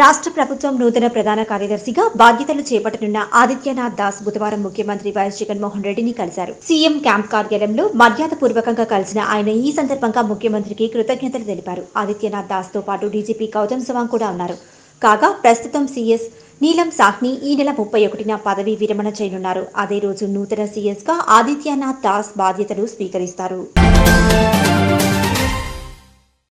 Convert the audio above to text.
రాష్ట్ర ప్రభుత్వం నూతన ప్రధాన కార్యదర్శిగా బాధ్యతలు చేపట్టనున్న ఆదిత్యనాథ్ దాస్ బుధవారం ముఖ్యమంత్రి వైఎస్ జగన్మోహన్ రెడ్డిని కలిశారు. సీఎం క్యాంప్ కార్యాలయంలో మర్యాదపూర్వకంగా కలిసిన ఆయన ఈ సందర్భంగా ముఖ్యమంత్రికి కృతజ్ఞతలు తెలిపారు. ఆదిత్యనాథ్ దాస్ తో పాటు డీజీపీ గౌతమ్ సవాంగ్ కూడా ఉన్నారు. కాగా ప్రస్తుతం సీఎస్ నీలం సాహ్ని ఈ నెల 31న పదవీ విరమణ చేయనున్నారు. అదే రోజు నూతన సీఎస్ గా ఆదిత్యనాథ్ దాస్ బాధ్యతలు స్వీకరిస్తారు.